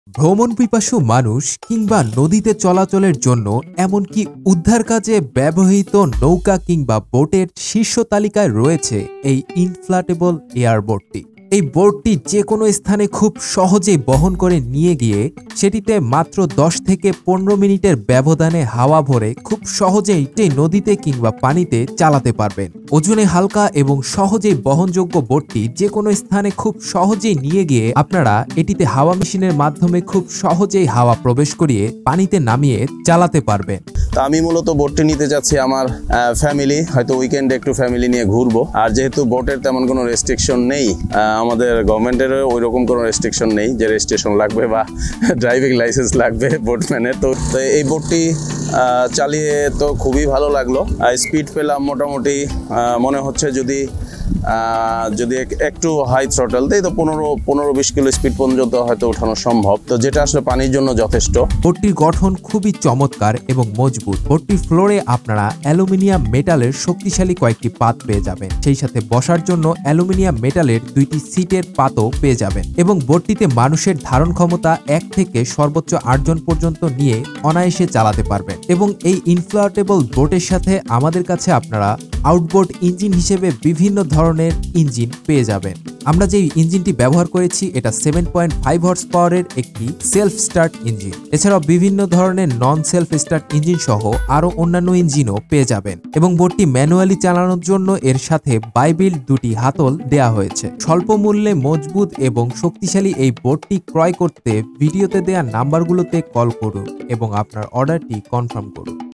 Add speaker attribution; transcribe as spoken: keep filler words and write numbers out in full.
Speaker 1: ভ্রমণ পিপাসু মানুষ কিংবা নদীতে চলাচলের জন্য এমনকি উদ্ধার কাজে ব্যবহৃত নৌকা কিংবা বোটের শীর্ষ তালিকায় রয়েছে এই ইনফ্লাটেবল এয়ারবোটটি। এই বোটটি যে কোনো স্থানে খুব সহজেই বহন করে নিয়ে গিয়ে সেটিতে মাত্র দশ থেকে পনেরো মিনিটের ব্যবধানে হাওয়া ভরে খুব সহজেই এই নদীতে কিংবা পানিতে চালাতে পারবেন। ওজনে হালকা এবং সহজেই বহনযোগ্য বোটটি যে কোনো স্থানে খুব সহজেই নিয়ে গিয়ে আপনারা এটিতে হাওয়া মেশিনের মাধ্যমে খুব সহজেই হাওয়া প্রবেশ করিয়ে পানিতে নামিয়ে চালাতে পারবেন।
Speaker 2: তো আমি মূলত বোটটি নিতে যাচ্ছি আমার ফ্যামিলি, হয়তো উইকেন্ডে একটু ফ্যামিলি নিয়ে ঘুরবো। আর যেহেতু বোটের তেমন কোনো রেস্ট্রিকশন নেই, আমাদের গভর্নমেন্টেরও ওই রকম কোনো রেস্ট্রিকশন নেই যে রেজিস্ট্রেশন লাগবে বা ড্রাইভিং লাইসেন্স লাগবে বোটম্যানের। তো এই বোটটি চালিয়ে তো খুবই ভালো লাগলো। স্পিড পেলাম মোটামুটি, মনে হচ্ছে যদি যদি একটু হাই থ্রটল দেয় তো পনেরো পনেরো বিশ কিলো স্পিড পর্যন্ত হয়তো ওঠানো সম্ভব, তো যেটা আসলে পানির জন্য যথেষ্ট।
Speaker 1: বোটটির গঠন খুবই চমৎকার এবং মজবুত। বোটটির ফ্লোরে আপনারা অ্যালুমিনিয়াম মেটালের শক্তিশালী কয়েকটি পাত পেয়ে যাবেন, সেই সাথে বসার জন্য অ্যালুমিনিয়াম মেটালের দুইটি সিটের পাতও পেয়ে যাবেন এবং বোটটিতে মানুষের ধারণ ক্ষমতা এক থেকে সর্বোচ্চ আটজন পর্যন্ত নিয়ে অনায়াসে চালাতে পারবেন। এবং এই ইনফ্লাটেবল বোটের সাথে আমাদের কাছে আপনারা আউটবোর্ড ইঞ্জিন হিসেবে বিভিন্ন ধরনের ইঞ্জিন পেয়ে যাবেন। আমরা যে ইঞ্জিনটি ব্যবহার করেছি এটা সেভেন পয়েন্ট ফাইভ হর্স পাওয়ারের একটি সেলফ স্টার্ট ইঞ্জিন। এছাড়াও বিভিন্ন ধরনের নন সেলফ স্টার্ট ইঞ্জিন সহ আরও অন্যান্য ইঞ্জিনও পেয়ে যাবেন এবং বোটটি ম্যানুয়ালি চালানোর জন্য এর সাথে বাইবিল্ড দুটি হাতল দেয়া হয়েছে। স্বল্প মূল্যে মজবুত এবং শক্তিশালী এই বোটটি ক্রয় করতে ভিডিওতে দেয়া নাম্বারগুলোতে কল করুন এবং আপনার অর্ডারটি কনফার্ম করুন।